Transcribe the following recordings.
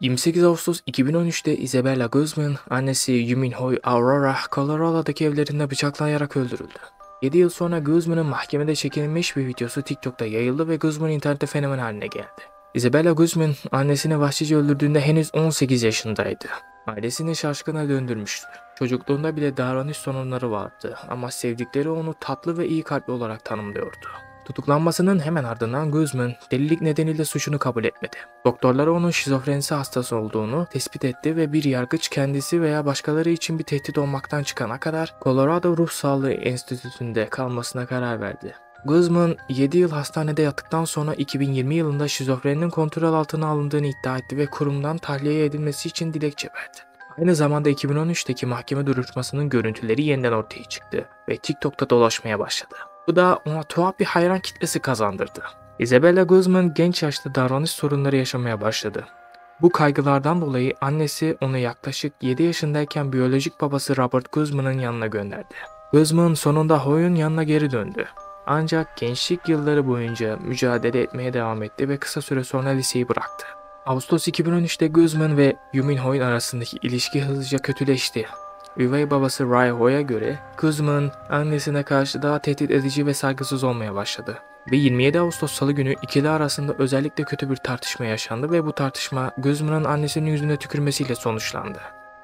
28 Ağustos 2013'te Isabella Guzman, annesi Yuminhoy Aurora, Colorado'daki evlerinde bıçaklanarak öldürüldü. 7 yıl sonra Guzman'ın mahkemede çekilmiş bir videosu TikTok'ta yayıldı ve Guzman internette fenomen haline geldi. Isabella Guzman, annesini vahşice öldürdüğünde henüz 18 yaşındaydı. Ailesini şaşkına döndürmüştü. Çocukluğunda bile davranış sorunları vardı ama sevdikleri onu tatlı ve iyi kalpli olarak tanımlıyordu. Tutuklanmasının hemen ardından Guzman, delilik nedeniyle suçunu kabul etmedi. Doktorları onun şizofrenisi hastası olduğunu tespit etti ve bir yargıç kendisi veya başkaları için bir tehdit olmaktan çıkana kadar Colorado Ruh Sağlığı Enstitüsü'nde kalmasına karar verdi. Guzman, 7 yıl hastanede yattıktan sonra 2020 yılında şizofreninin kontrol altına alındığını iddia etti ve kurumdan tahliye edilmesi için dilekçe verdi. Aynı zamanda 2013'teki mahkeme duruşmasının görüntüleri yeniden ortaya çıktı ve TikTok'ta dolaşmaya başladı. Bu da ona tuhaf bir hayran kitlesi kazandırdı. Isabella Guzman genç yaşta davranış sorunları yaşamaya başladı. Bu kaygılardan dolayı annesi onu yaklaşık 7 yaşındayken biyolojik babası Robert Guzman'ın yanına gönderdi. Guzman sonunda Hoy'un yanına geri döndü. Ancak gençlik yılları boyunca mücadele etmeye devam etti ve kısa süre sonra liseyi bıraktı. Ağustos 2013'te Guzman ve Yumin Hoy arasındaki ilişki hızlıca kötüleşti. Üvey babası Ray Hoy'a göre Guzman annesine karşı daha tehdit edici ve saygısız olmaya başladı. Ve 27 Ağustos Salı günü ikili arasında özellikle kötü bir tartışma yaşandı ve bu tartışma Guzman'ın annesinin yüzüne tükürmesiyle sonuçlandı.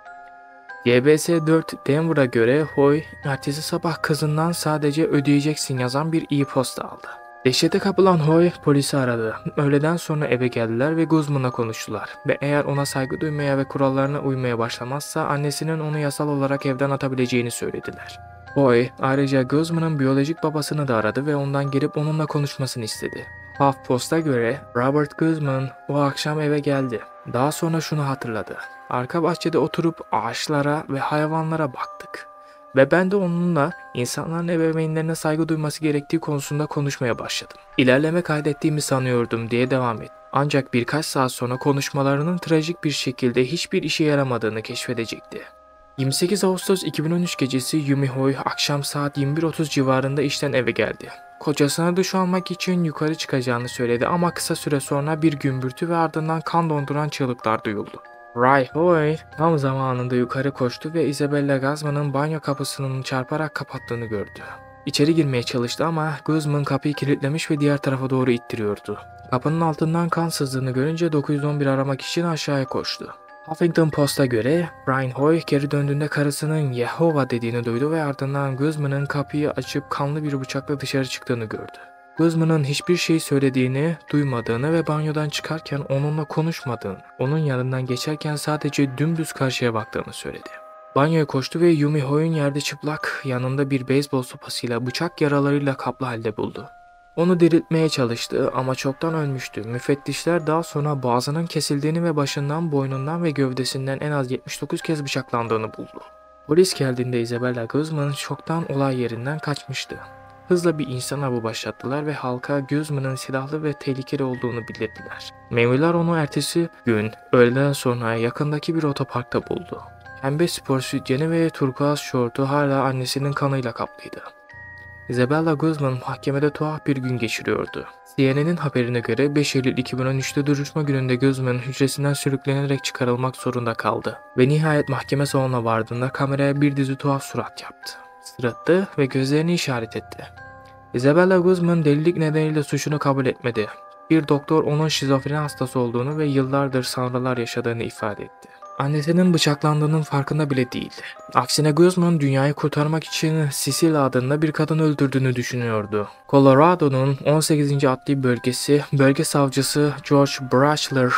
CBS4 Denver'a göre Hoy, ertesi sabah kızından sadece ödeyeceksin yazan bir e-posta aldı. Dehşete kapılan Hoy polisi aradı. Öğleden sonra eve geldiler ve Guzman'la konuştular ve eğer ona saygı duymaya ve kurallarına uymaya başlamazsa annesinin onu yasal olarak evden atabileceğini söylediler. Hoy ayrıca Guzman'ın biyolojik babasını da aradı ve ondan gelip onunla konuşmasını istedi. HuffPost'a göre Robert Guzman o akşam eve geldi. Daha sonra şunu hatırladı. Arka bahçede oturup ağaçlara ve hayvanlara baktık. Ve ben de onunla insanların ebeveynlerine saygı duyması gerektiği konusunda konuşmaya başladım. İlerleme kaydettiğimi sanıyordum diye devam etti. Ancak birkaç saat sonra konuşmalarının trajik bir şekilde hiçbir işe yaramadığını keşfedecekti. 28 Ağustos 2013 gecesi Yumi Hoy akşam saat 21:30 civarında işten eve geldi. Kocasına duş almak için yukarı çıkacağını söyledi ama kısa süre sonra bir gümbürtü ve ardından kan donduran çığlıklar duyuldu. Ray Hoy tam zamanında yukarı koştu ve Isabella Guzman'ın banyo kapısının çarparak kapattığını gördü. İçeri girmeye çalıştı ama Guzman kapıyı kilitlemiş ve diğer tarafa doğru ittiriyordu. Kapının altından kan sızdığını görünce 911 aramak için aşağıya koştu. Huffington Post'a göre Brian Hoy geri döndüğünde karısının Yehova dediğini duydu ve ardından Guzman'ın kapıyı açıp kanlı bir bıçakla dışarı çıktığını gördü. Guzman'ın hiçbir şey söylediğini, duymadığını ve banyodan çıkarken onunla konuşmadığını, onun yanından geçerken sadece dümdüz karşıya baktığını söyledi. Banyoya koştu ve Yumi Hoy'un yerde çıplak, yanında bir beyzbol sopasıyla bıçak yaralarıyla kaplı halde buldu. Onu diriltmeye çalıştı ama çoktan ölmüştü. Müfettişler daha sonra boğazının kesildiğini ve başından, boynundan ve gövdesinden en az 79 kez bıçaklandığını buldu. Polis geldiğinde Isabella Guzman çoktan olay yerinden kaçmıştı. Hızla bir insan avı başlattılar ve halka Guzman'ın silahlı ve tehlikeli olduğunu bildirdiler. Memurlar onu ertesi gün öğleden sonra yakındaki bir otoparkta buldu. Pembe spor sütyeni ve turkuaz şortu hala annesinin kanıyla kaplıydı. Isabella Guzman mahkemede tuhaf bir gün geçiriyordu. CNN'in haberine göre 5 Eylül 2013'te duruşma gününde Guzman hücresinden sürüklenerek çıkarılmak zorunda kaldı. Ve nihayet mahkeme salonuna vardığında kameraya bir dizi tuhaf surat yaptı. Sırıttı ve gözlerini işaret etti. Isabella Guzman delilik nedeniyle suçunu kabul etmedi. Bir doktor onun şizofreni hastası olduğunu ve yıllardır sanrılar yaşadığını ifade etti. Annesinin bıçaklandığının farkında bile değildi. Aksine Guzman dünyayı kurtarmak için Cecil adında bir kadın öldürdüğünü düşünüyordu. Colorado'nun 18. Adli Bölgesi Bölge Savcısı George Brashler,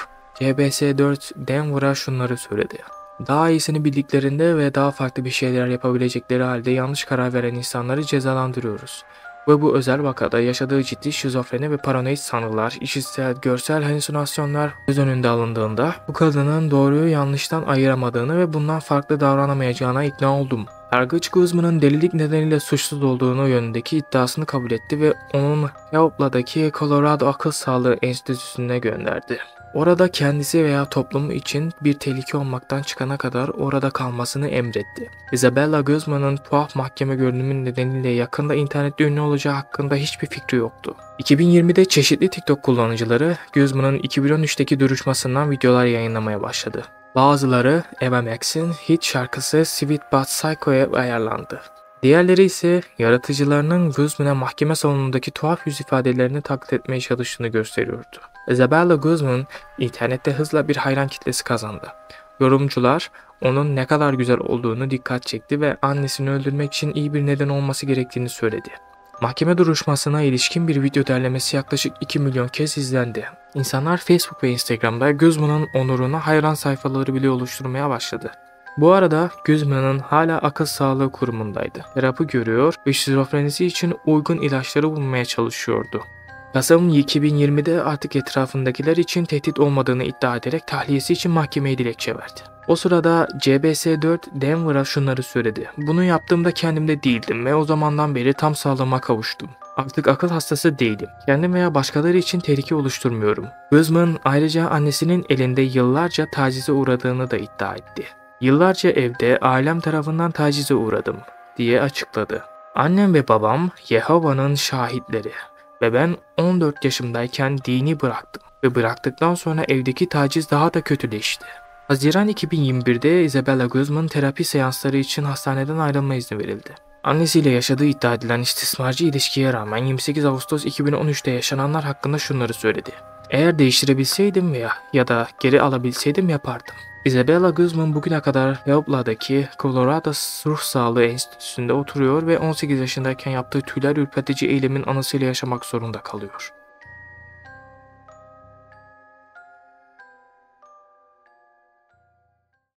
CBS4 Denver'a şunları söyledi. Daha iyisini bildiklerinde ve daha farklı bir şeyler yapabilecekleri halde yanlış karar veren insanları cezalandırıyoruz. Ve bu özel vakada yaşadığı ciddi şizofreni ve paranoid sanrılar, işitsel, görsel halüsinasyonlar göz önünde alındığında bu kadının doğruyu yanlıştan ayıramadığını ve bundan farklı davranamayacağına ikna oldum. Yargıç Guzman'ın delilik nedeniyle suçsuz olduğunu yönündeki iddiasını kabul etti ve onun Puebla'daki Colorado Akıl Sağlığı Enstitüsü'ne gönderdi. Orada kendisi veya toplumu için bir tehlike olmaktan çıkana kadar orada kalmasını emretti. Isabella Guzman'ın tuhaf mahkeme görünümü nedeniyle yakında internette ünlü olacağı hakkında hiçbir fikri yoktu. 2020'de çeşitli TikTok kullanıcıları Guzman'ın 2013'teki duruşmasından videolar yayınlamaya başladı. Bazıları Eva Max'in hit şarkısı Sweet But Psycho'ya ayarlandı. Diğerleri ise yaratıcılarının Guzman'a mahkeme salonundaki tuhaf yüz ifadelerini taklit etmeye çalıştığını gösteriyordu. Isabella Guzman internette hızla bir hayran kitlesi kazandı. Yorumcular onun ne kadar güzel olduğunu dikkat çekti ve annesini öldürmek için iyi bir neden olması gerektiğini söyledi. Mahkeme duruşmasına ilişkin bir video derlemesi yaklaşık 2 milyon kez izlendi. İnsanlar Facebook ve Instagram'da Guzman'ın onuruna hayran sayfaları bile oluşturmaya başladı. Bu arada Guzman'ın hala akıl sağlığı kurumundaydı. Terapi görüyor ve şizofrenisi için uygun ilaçları bulmaya çalışıyordu. Kasım 2020'de artık etrafındakiler için tehdit olmadığını iddia ederek tahliyesi için mahkemeye dilekçe verdi. O sırada CBS4 Denver'a şunları söyledi. Bunu yaptığımda kendimde değildim ve o zamandan beri tam sağlığıma kavuştum. Artık akıl hastası değilim. Kendim veya başkaları için tehlike oluşturmuyorum. Guzman ayrıca annesinin elinde yıllarca tacize uğradığını da iddia etti. Yıllarca evde ailem tarafından tacize uğradım diye açıkladı. Annem ve babam Yehova'nın şahitleri ve ben 14 yaşımdayken dini bıraktım ve bıraktıktan sonra evdeki taciz daha da kötüleşti. Haziran 2021'de Isabella Guzman terapi seansları için hastaneden ayrılma izni verildi. Annesiyle yaşadığı iddia edilen istismarcı ilişkiye rağmen 28 Ağustos 2013'te yaşananlar hakkında şunları söyledi. Eğer değiştirebilseydim ya da geri alabilseydim yapardım. Isabella Guzman bugüne kadar Pueblo'daki Colorado Ruh Sağlığı Enstitüsü'nde oturuyor ve 18 yaşındayken yaptığı tüyler ürpertici eylemin anısıyla yaşamak zorunda kalıyor.